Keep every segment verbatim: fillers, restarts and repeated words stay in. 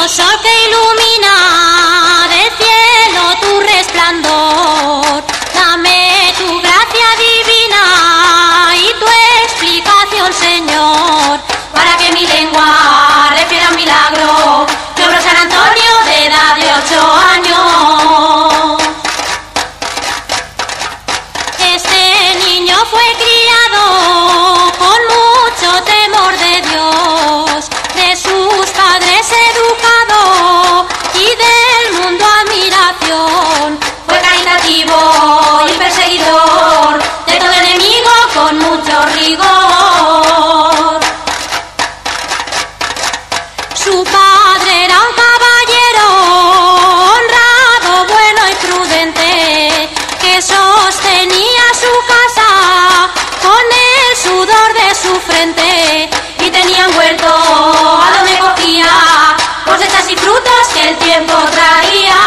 sol que ilumina del cielo tu resplandor, dame tu gracia divina y tu explicación, Señor, para que mi lengua refiera un milagro que obró San Antonio de edad de ocho años. Este niño fue criado con mucho temor de Dios, de sus padres educado y del mundo admiración. Fue caritativo y perseguidor de todo enemigo con mucho rigor. Su padre era un caballero honrado, bueno y prudente, que sostenía su casa con el sudor de su frente, y tenía un huerto a donde cogía cosechas y frutos que el tiempo traía.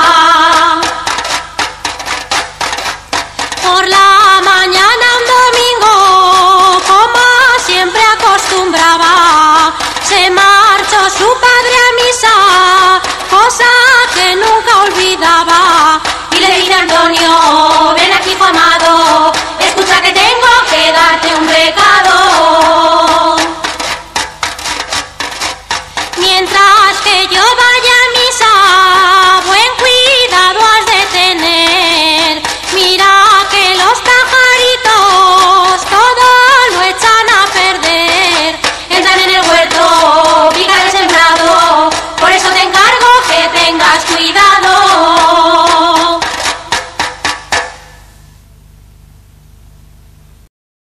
Por la mañana un domingo, como siempre acostumbraba, se marchó su padre a misa, cosa